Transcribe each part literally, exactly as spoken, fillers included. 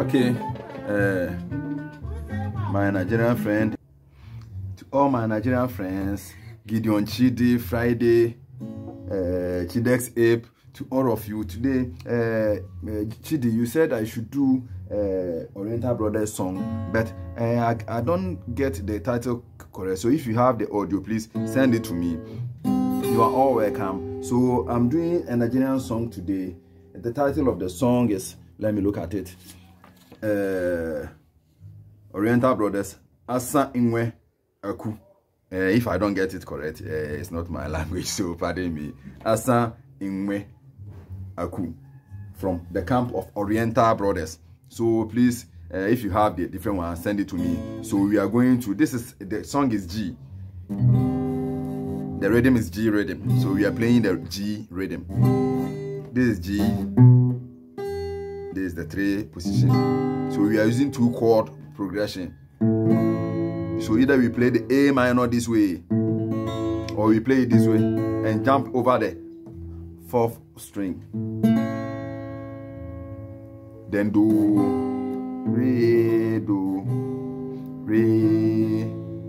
Okay, uh, my Nigerian friend, to all my Nigerian friends, Gideon Chidi, Friday, uh, Chidex Ape, to all of you today. Uh, uh, Chidi, you said I should do uh, Oriental Brothers song, but uh, I, I don't get the title correct. So if you have the audio, please send it to me. You are all welcome. So I'm doing a Nigerian song today. The title of the song is, let me look at it. Uh, Oriental Brothers, Asa enwe akwu. Uh, if I don't get it correct, uh, it's not my language, so pardon me. Asa enwe akwu, from the camp of Oriental Brothers. So please, uh, if you have the different one, send it to me. So we are going to, this is, the song is G. The rhythm is G rhythm. So we are playing the G rhythm. This is G. This is the three position. So we are using two chord progression. So either we play the A minor this way, or we play it this way and jump over the fourth string. Then do, re, do, re,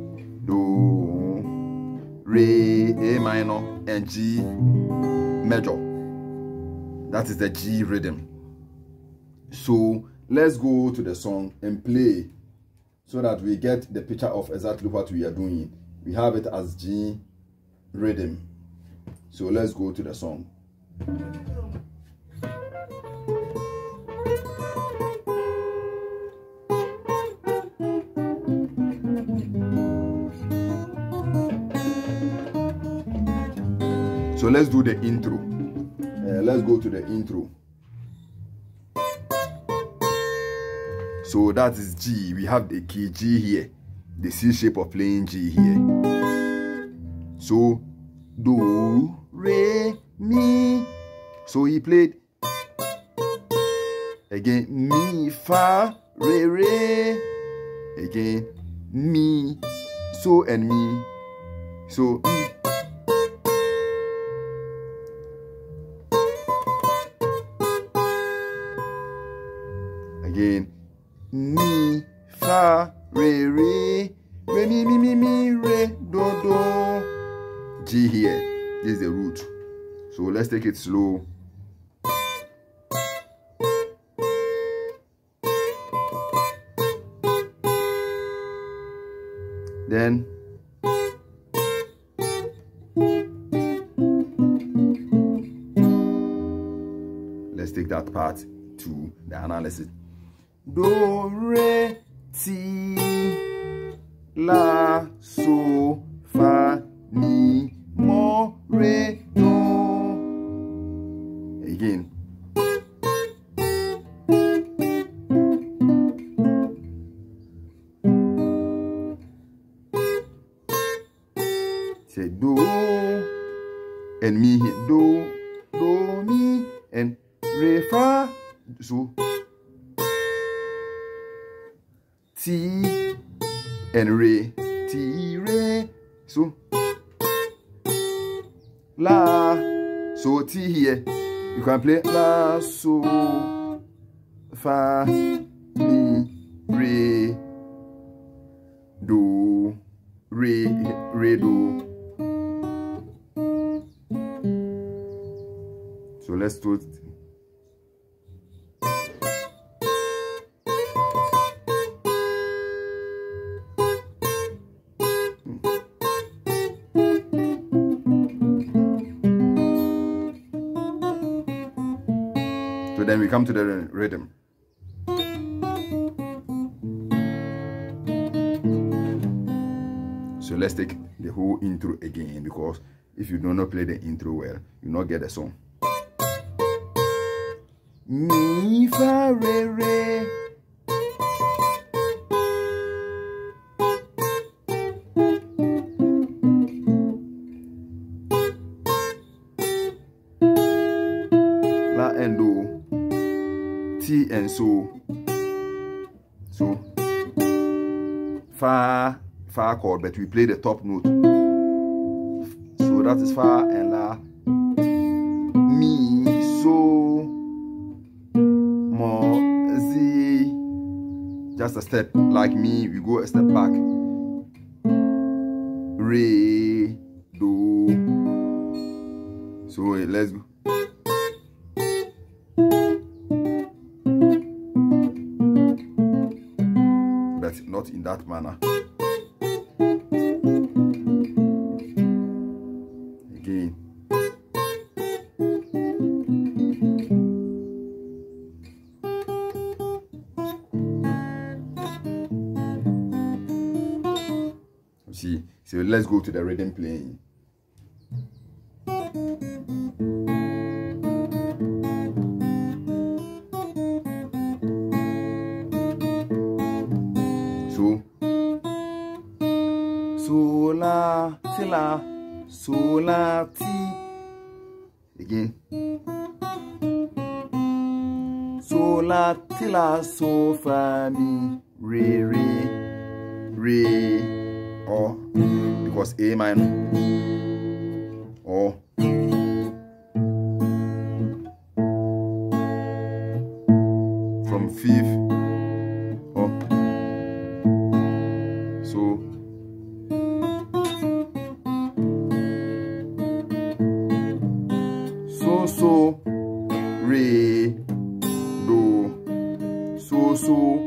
do, re, A minor, and G major. That is the G rhythm. So let's go to the song and play so that we get the picture of exactly what we are doing. We have it as G rhythm. So let's go to the song. So let's do the intro. Uh, let's go to the intro. So that is G. We have the key G here, the C shape of playing G here. So do, re, mi. So he played again mi, fa, re, re. Again mi, so and mi. So mi. Again mi, fa, re, re, re, mi, mi, mi, mi, re, do, do. G here. This is the root. So let's take it slow. Then let's take that part to the analysis. Do, re, ti, la, so, fa, mi, mo, re, do. Again. Say do and mi here. Do, do, mi, and re, fa. So T and re, T, re, so la, so T here, you can play la, so, fa, mi, re, do, re, re, do. So let's do it. So then we come to the rhythm. So let's take the whole intro again, because if you do not play the intro well, you not get the song. Mi, fa, re, re. La and do. T and so, so fa, fa chord, but we play the top note. So that is fa and la, mi, so, mo, zi, just a step. Like me, we go a step back. Re, do. So let's go. But not in that manner. Again. See, so let's go to the rhythm playing. So, so la ti la, so la ti. Again. So la ti la, so fa mi, re re, re. Or because A minor, or from fifth, or so so so re do so so.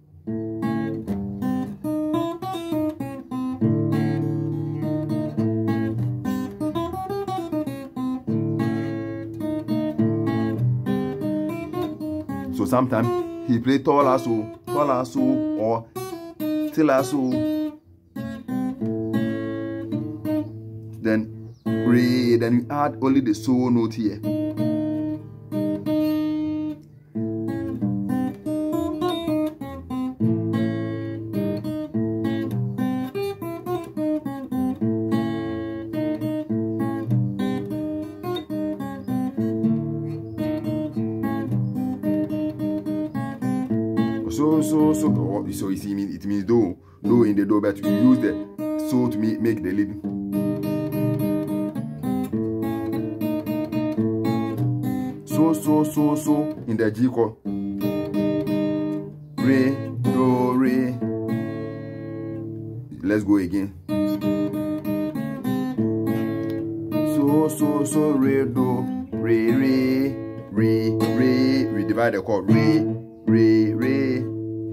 So sometimes he play taller so, taller so, or tiller so. Then re, then you add only the so note here. So, so, so, oh, so you see, it means do, do in the do, but you use the so to make, make the lead. So, so, so, so in the G chord. Re, do, re. Let's go again. So, so, so, re, do, re, re, re, re. We divide the chord. Re, re, re.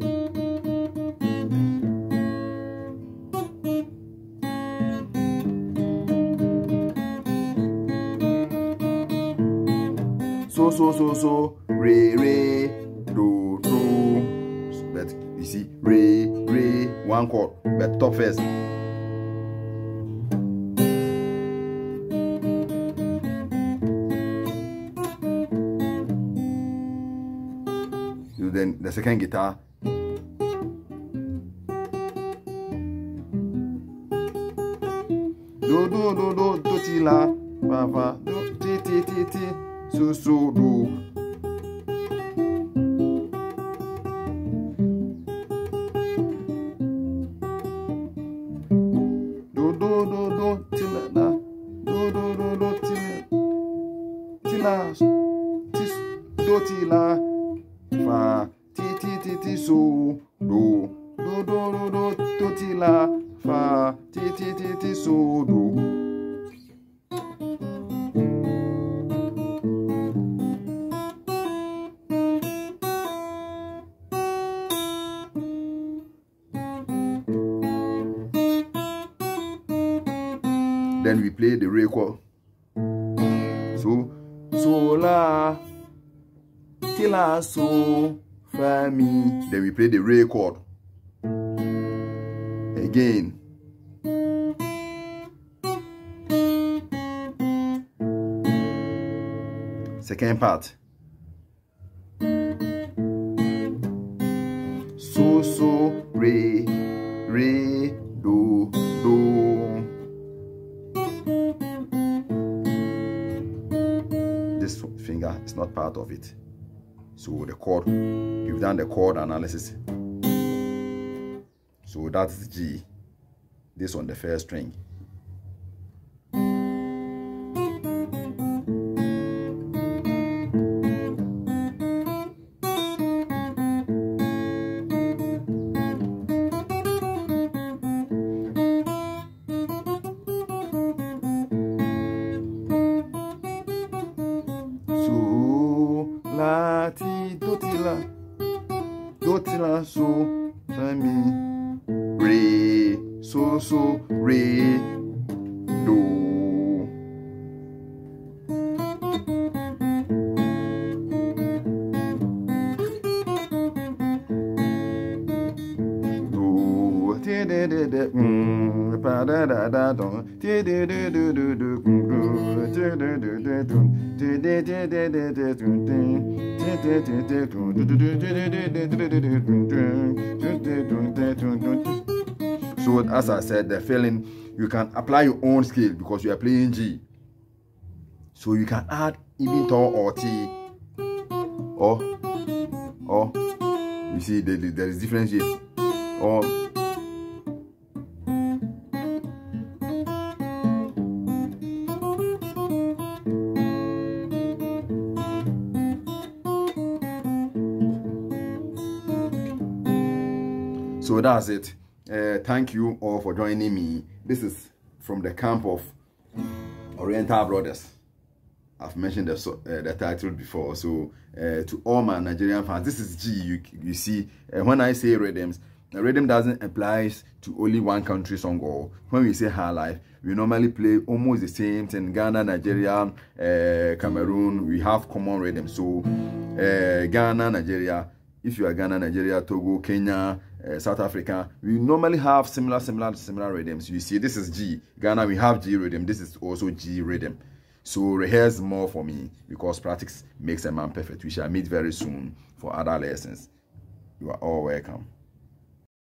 So, so, so, so, re, re, do, do. But you see, re, re, one chord, but top first. So then the second guitar. Do, do, do, do, do, ti, la, fa, fa, do, ti, ti, ti, ti. So, so, do. Do, do, do, do, ti, la, la. Do, do, do, do, ti, la. Ti, la. Ti, do, ti, la. Fa, ti, ti, ti, ti, so, do. Do, do, do, do, do, ti, la. Fa, ti, ti, ti, ti, so, do. Then we play the re chord. So, so la, ti la, so, fa mi. Then we play the re chord. Again. Second part. So, so, re, re, do, do. This finger is not part of it. So the chord, you've done the chord analysis. So that's G. This on the first string. So as I said, the feeling, you can apply your own scale because you are playing G. So you can add even tall or T, or or you see there, there is difference here, or so that's it. Uh, thank you all for joining me. This is from the camp of Oriental Brothers. I've mentioned the, uh, the title before. So uh, to all my Nigerian fans, this is G. You, you see, uh, when I say rhythms, the rhythm doesn't apply to only one country song. Or when we say high life, we normally play almost the same thing. Ghana, Nigeria, uh, Cameroon, we have common rhythms. So uh, Ghana, Nigeria, if you are Ghana, Nigeria, Togo, Kenya, Uh, South Africa, we normally have similar, similar, similar rhythms. You see, this is G. Ghana, we have G rhythm. This is also G rhythm. So rehearse more for me because practice makes a man perfect. We shall meet very soon for other lessons. You are all welcome.